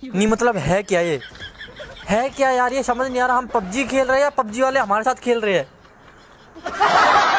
नहीं मतलब है क्या ये, है क्या यार, ये समझ नहीं आ रहा। हम पबजी खेल रहे हैं या पबजी वाले हमारे साथ खेल रहे हैं।